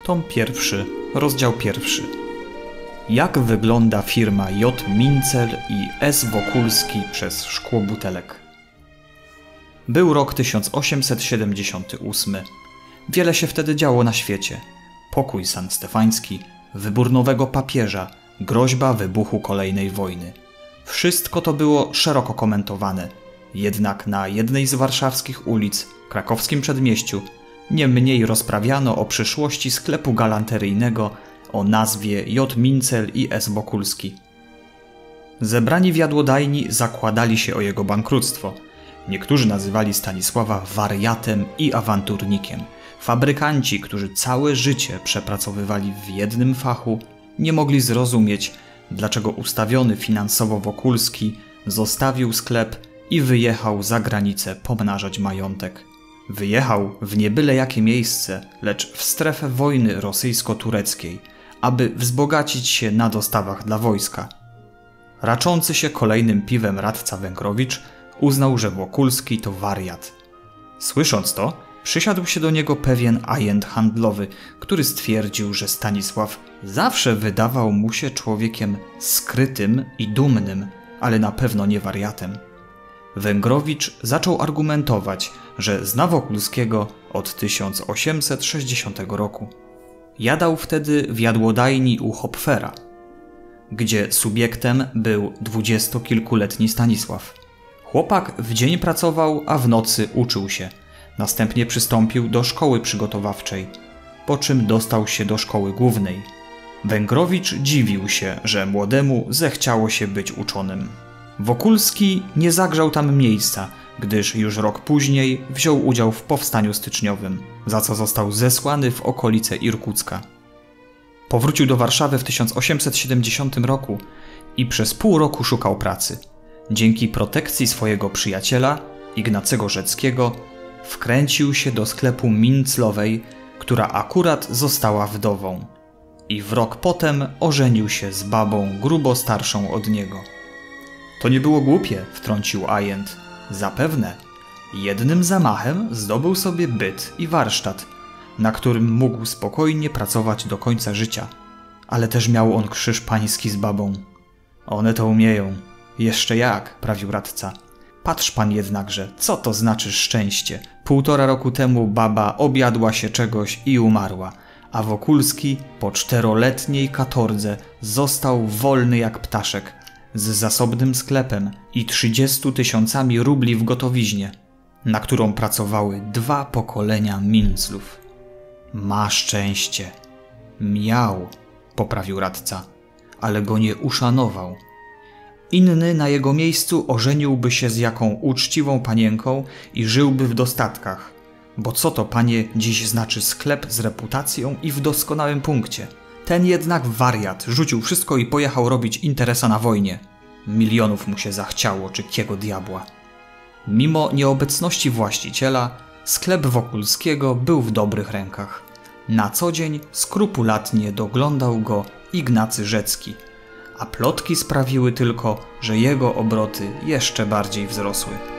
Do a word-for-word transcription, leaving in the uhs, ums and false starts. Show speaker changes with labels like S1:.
S1: Tom pierwszy, rozdział pierwszy. Jak wygląda firma J. Mincel i S. Wokulski przez szkło butelek? Był rok tysiąc osiemset siedemdziesiąty ósmy. Wiele się wtedy działo na świecie. Pokój sanstefański, wybór nowego papieża, groźba wybuchu kolejnej wojny. Wszystko to było szeroko komentowane. Jednak na jednej z warszawskich ulic, krakowskim przedmieściu, nie mniej rozprawiano o przyszłości sklepu galanteryjnego o nazwie J. Mincel i S. Wokulski. Zebrani w jadłodajni zakładali się o jego bankructwo. Niektórzy nazywali Stanisława wariatem i awanturnikiem. Fabrykanci, którzy całe życie przepracowywali w jednym fachu, nie mogli zrozumieć, dlaczego ustawiony finansowo Wokulski zostawił sklep i wyjechał za granicę pomnażać majątek. Wyjechał w nie byle jakie miejsce, lecz w strefę wojny rosyjsko-tureckiej, aby wzbogacić się na dostawach dla wojska. Raczący się kolejnym piwem radca Węgrowicz uznał, że Wokulski to wariat. Słysząc to, przysiadł się do niego pewien ajent handlowy, który stwierdził, że Stanisław zawsze wydawał mu się człowiekiem skrytym i dumnym, ale na pewno nie wariatem. Węgrowicz zaczął argumentować, że zna Wokulskiego od tysiąc osiemset sześćdziesiątego roku. Jadał wtedy w jadłodajni u Hopfera, gdzie subiektem był dwudziestokilkuletni Stanisław. Chłopak w dzień pracował, a w nocy uczył się. Następnie przystąpił do szkoły przygotowawczej, po czym dostał się do szkoły głównej. Węgrowicz dziwił się, że młodemu zechciało się być uczonym. Wokulski nie zagrzał tam miejsca, gdyż już rok później wziął udział w powstaniu styczniowym, za co został zesłany w okolice Irkucka. Powrócił do Warszawy w tysiąc osiemset siedemdziesiątym roku i przez pół roku szukał pracy. Dzięki protekcji swojego przyjaciela, Ignacego Rzeckiego, wkręcił się do sklepu Minclowej, która akurat została wdową. I w rok potem ożenił się z babą grubo starszą od niego. To nie było głupie, wtrącił ajent. Zapewne. Jednym zamachem zdobył sobie byt i warsztat, na którym mógł spokojnie pracować do końca życia. Ale też miał on krzyż pański z babą. One to umieją. Jeszcze jak, prawił radca. Patrz pan jednakże, co to znaczy szczęście. Półtora roku temu baba objadła się czegoś i umarła, a Wokulski po czteroletniej katordze został wolny jak ptaszek, z zasobnym sklepem i trzydziestu tysiącami rubli w gotowiźnie, na którą pracowały dwa pokolenia Minclów. Ma szczęście. Miał, poprawił radca, ale go nie uszanował. Inny na jego miejscu ożeniłby się z jaką uczciwą panienką i żyłby w dostatkach. Bo co to, panie, dziś znaczy sklep z reputacją i w doskonałym punkcie? Ten jednak wariat rzucił wszystko i pojechał robić interesa na wojnie. Milionów mu się zachciało, czy kiego diabła. Mimo nieobecności właściciela, sklep Wokulskiego był w dobrych rękach. Na co dzień skrupulatnie doglądał go Ignacy Rzecki, a plotki sprawiły tylko, że jego obroty jeszcze bardziej wzrosły.